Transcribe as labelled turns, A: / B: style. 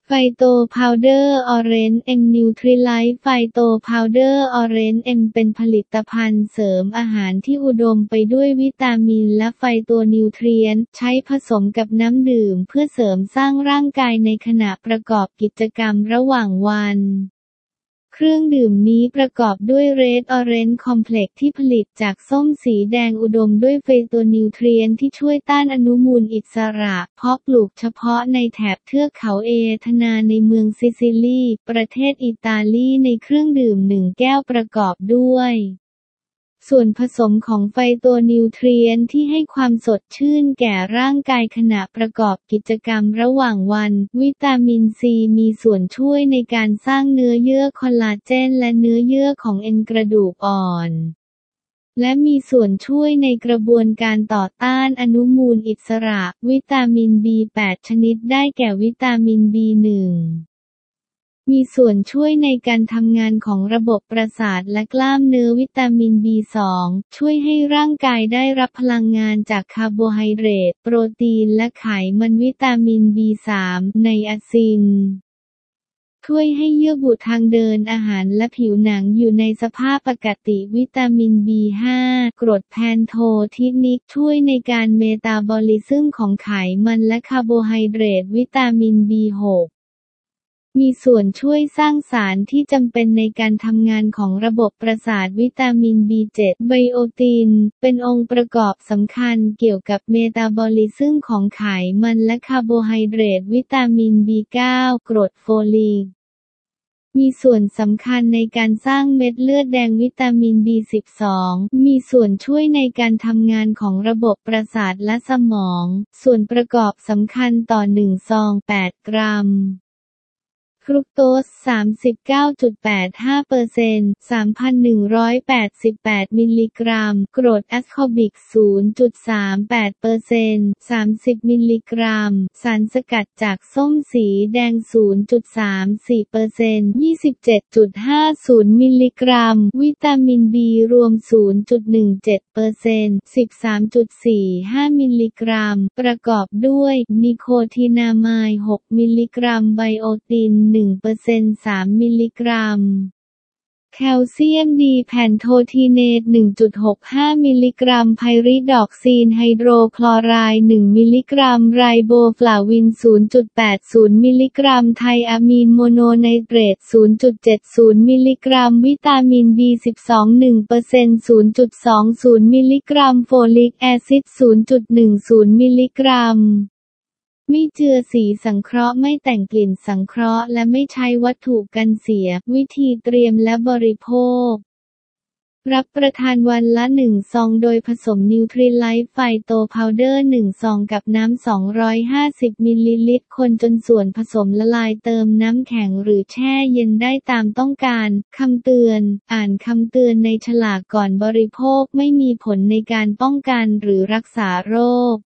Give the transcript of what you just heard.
A: ไฟโตพาวเดอร์ออเรนจ์เอ็มนิวทริไลท์ไฟโตพาวเดอร์ออเรนจ์เอ็มเป็นผลิตภัณฑ์เสริมอาหารที่อุดมไปด้วยวิตามินและไฟโตนิวทรียนต์ใช้ผสมกับน้ำดื่มเพื่อเสริมสร้างร่างกายในขณะประกอบกิจกรรมระหว่างวันเครื่องดื่มนี้ประกอบด้วยเรดออเรนจ์คอมเพล็กซ์ที่ผลิตจากส้มสีแดงอุดมด้วยไฟโตนิวทรียนต์ที่ช่วยต้านอนุมูลอิสระเพาะปลูกเฉพาะในแถบเทือกเขาเอธนาในเมืองซิซิลีประเทศอิตาลีในเครื่องดื่ม1 แก้วประกอบด้วยส่วนผสมของไฟโตนิวทรียนต์ที่ให้ความสดชื่นแก่ร่างกายขณะประกอบกิจกรรมระหว่างวันวิตามินซีมีส่วนช่วยในการสร้างเนื้อเยื่อคอลลาเจนและเนื้อเยื่อของเอ็นกระดูกอ่อนและมีส่วนช่วยในกระบวนการต่อต้านอนุมูลอิสระวิตามิน B8 ชนิดได้แก่วิตามิน B1มีส่วนช่วยในการทำงานของระบบประสาทและกล้ามเนื้อวิตามิน B2 ช่วยให้ร่างกายได้รับพลังงานจากคาร์โบไฮเดรตโปรตีนและไขมันวิตามิน B3 ไนอาซินช่วยให้เยื่อบุทางเดินอาหารและผิวหนังอยู่ในสภาพปกติวิตามิน B5 กรดแพนโททินิกช่วยในการเมตาบอลิซึมของไขมันและคาร์โบไฮเดรตวิตามิน B6มีส่วนช่วยสร้างสารที่จำเป็นในการทำงานของระบบประสาทวิตามิน B7 ไบโอตินเป็นองค์ประกอบสำคัญเกี่ยวกับเมตาบอลิซึมของไขมันและคาร์โบไฮเดรตวิตามิน B9 กรดโฟลิกมีส่วนสำคัญในการสร้างเม็ดเลือดแดงวิตามิน B12 มีส่วนช่วยในการทำงานของระบบประสาทและสมองส่วนประกอบสำคัญต่อ1 ซอง 8 กรัมฟรุกโตส 39.85% 3,188 มิลลิกรัมกรดแอสคอร์บิก 0.38% 30 มิลลิกรัมสารสกัดจากส้มสีแดง 0.34% 27.50 มิลลิกรัมวิตามิน B รวม 0.17% 13.45 มิลลิกรัมประกอบด้วยนิโคตินามายด์ 6 มิลลิกรัมไบโอติน1% 3 มิลลิกรัมแคลเซียมดีแพนโททีเนต 1.65 มิลลิกรัมไพริดอกซีนไฮโดรคลอไรด์ 1 มิลลิกรัมไรโบฟลาวิน 0.80 มิลลิกรัมไทอะมีนโมโนไนเตรต 0.70 มิลลิกรัมวิตามิน B12 1% 0.20 มิลลิกรัมโฟลิกแอซิด 0.10 มิลลิกรัมไม่เจือสีสังเคราะห์ไม่แต่งกลิ่นสังเคราะห์และไม่ใช้วัตถุกันเสียวิธีเตรียมและบริโภครับประทานวันละ1 ซองโดยผสมนิวทริไลท์ไฟโตพาวเดอร์1 ซองกับน้ำ250 มิลลิลิตรคนจนส่วนผสมละลายเติมน้ำแข็งหรือแช่เย็นได้ตามต้องการคำเตือนอ่านคำเตือนในฉลากก่อนบริโภคไม่มีผลในการป้องกันหรือรักษาโรค